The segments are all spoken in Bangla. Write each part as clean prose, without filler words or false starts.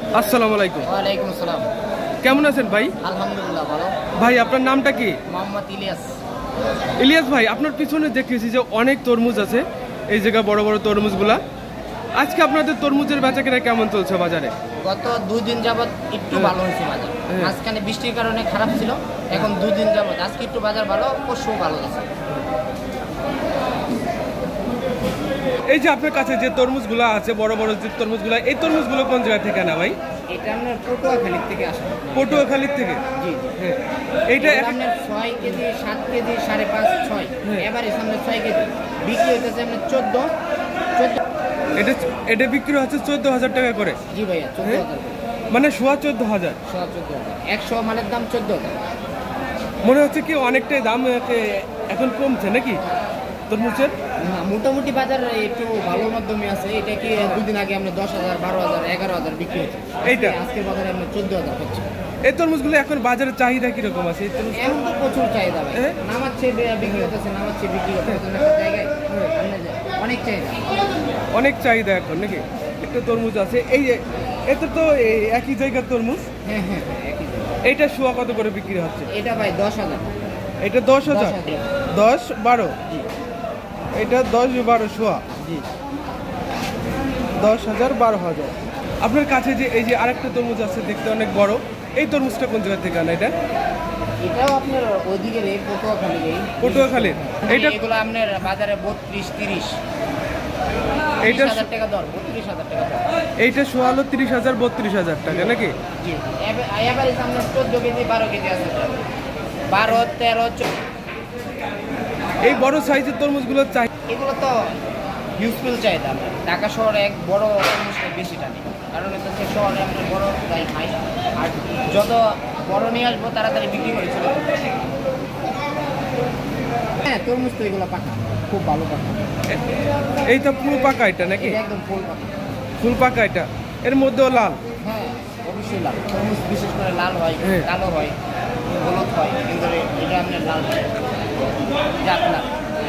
আসসালামু আলাইকুম। ওয়ালাইকুম আসসালাম। কেমন আছেন ভাই? আলহামদুলিল্লাহ ভালো। ভাই আপনার নামটা কি? মোহাম্মদ ইলিয়াস। ইলিয়াস ভাই, আপনার পিছনে দেখতেছি যে অনেক তরমুজ আছে, এই জায়গা বড় বড় তরমুজগুলা। আজকে আপনাদের তরমুজের বেচাকেনা কেমন চলছে বাজারে? গত 2 দিন যাবত একটু ভালো হয়েছে বাজার। মাঝখানে বৃষ্টির কারণে খারাপ ছিল, এখন 2 দিন যাবত আজকে একটু বাজার ভালো, পরশু ভালো আছে। এই যে আপনার কাছে যে তরমুজগুলো আছে, বড় বড় যে তরমুজগুলো, এই তরমুজগুলো কোন জায়গা থেকে না ভাই? এটা আপনার পটুয়াখালী থেকে আসে। পটুয়াখালী থেকে? জি হ্যাঁ। এইটা আপনার 6 কেজি, 7 কেজি, 5.5, 6 এবারে সামনে 6 কেজি বিক্রি হইতেছে আপনার 14। এটা বিক্রি হচ্ছে 14,000 টাকা করে। জি ভাইয়া, 14,000 মানে 14,500। 100 মালের দাম 14,000। মনে হচ্ছে কি অনেকটাই দাম এখন কমছে নাকি তরমুজের? না, মোটামুটি বাজার একটু ভালো মাধ্যমে আছে। এটা কি 2 দিন আগে আমরা 10,000, 12,000, 11,000 বিক্রি হচ্ছে। এইটা আজকের বাজারে আমরা 14,000 হচ্ছে। এই তরমুজগুলো এখন বাজারের চাহিদা কিরকম আছে? এই তরমুজ এখন তো প্রচুর চাহিদা ভাই। নামাচ্ছে বিক্রি হতেছে, নামাচ্ছে বিক্রি হতেছে একটা জায়গায়। অনেক চাহিদা, অনেক চাহিদা এখন নাকি? একটা তরমুজ আছে, এই যে এটা তো একই জায়গার তরমুজ। হ্যাঁ হ্যাঁ, একই জায়গা। এইটা শোয়া কত করে বিক্রি হচ্ছে? এটা ভাই 10,000। এটা 10,000? 10, 12? এটা 10, 12 শোয়া। জি, 10,000, 12,000। আপনার কাছে যে এই যে আরেকটা তরমুজ আছে দেখতে অনেক বড়, এই তরমুজটা কোন জায়গা থেকে আনা? এটাও আপনার ওইদিকে পটুয়াখালীর। এগুলো আপনার বাজারে 32, 30। এইটা 30,000 টাকা দর, 32,000 টাকা দর। এইটা শোয়া হলো 30,000, 32,000 টাকা নাকি? জি, এবারে সামনে 14 কেজি, 12 কেজি আছে। 12, 13, 14। এই বড় সাইজের তরমুজগুলো চাই, এগুলো তো ইউজফুল চাহিদা। ঢাকা শহরে এক বড় তরমুজটাই বেশি টানি, কারণ এটা হচ্ছে শহরে আমরা বড় তাই খাই। আর যত বড় নিয়ে আসবো তাড়াতাড়ি বিক্রি করে চলে যাবো। হ্যাঁ, তরমুজ তো এগুলো পাকা, খুব ভালো পাকা। এইটা পুরো পাকা এটা নাকি? একদম ফুল পাকা। ফুল পাকা এটা, এর মধ্যেও লাল? হ্যাঁ, অবশ্যই লাল। তরমুজ বিশেষ করে লাল হয়, কালো হয়, হলুদ হয়, কিন্তু এটা আপনার লাল হয়, জাত লাল।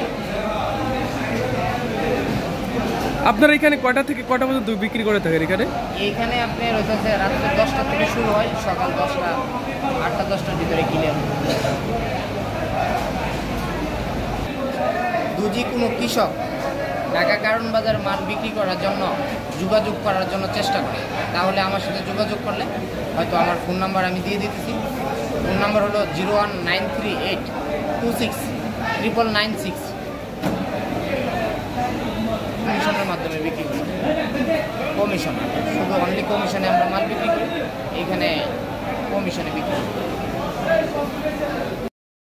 আপনারা এখানে কয়টা থেকে কয়টা পর্যন্ত বিক্রি করে থাকেন এখানে? এইখানে আপনার হচ্ছে রাত্রে 10টা থেকে শুরু হয়, সকাল 10টা, 8টা 10টার ভিতরে ক্লিয়ার। যদি কোনো কৃষক ঢাকা কারণ বাজার মাল বিক্রি করার জন্য যোগাযোগ করার জন্য চেষ্টা করে, তাহলে আমার সাথে যোগাযোগ করলে হয়তো আমার ফোন নাম্বার আমি দিয়ে দিতেছি। ফোন নাম্বার হলো 01938269996। কমিশনের মাধ্যমে বিক্রি করি, কমিশন, শুধু অনলি কমিশনে আমরা মাল বিক্রি করি। এইখানে কমিশনে বিক্রি করি।